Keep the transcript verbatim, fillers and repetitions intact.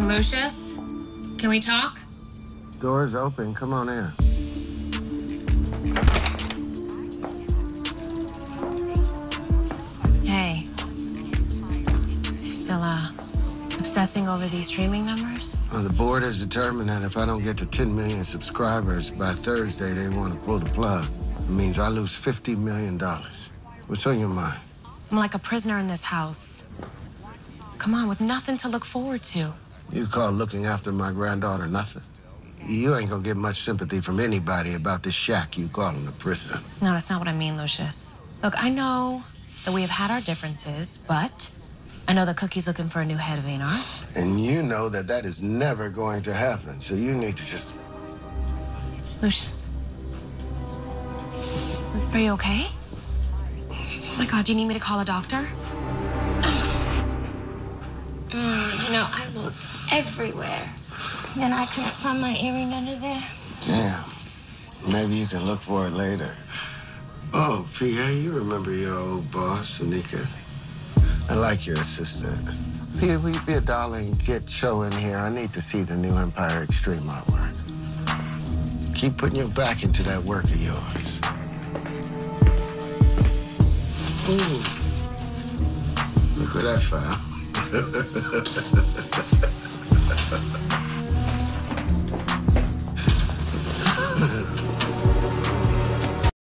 Lucious, can we talk? Door's open. Come on in. Hey. Still, uh, obsessing over these streaming numbers? Well, the board has determined that if I don't get to ten million subscribers by Thursday, they want to pull the plug. It means I lose fifty million dollars. What's on your mind? I'm like a prisoner in this house. Come on, with nothing to look forward to. You call looking after my granddaughter nothing? You ain't gonna get much sympathy from anybody about this shack you calling a prison. No, that's not what I mean, Lucious. Look, I know that we have had our differences, but I know that Cookie's looking for a new head of A and R. And you know that that is never going to happen, so you need to just... Lucious. Are you okay? Oh my God, do you need me to call a doctor? Mm, you know, I looked everywhere, and I can't find my earring under there. Damn. Maybe you can look for it later. Oh, P A, you remember your old boss, Anika? I like your assistant. P A, will you be a darling? Get Cho in here. I need to see the new Empire Extreme artwork. Keep putting your back into that work of yours. Ooh. Look what I found.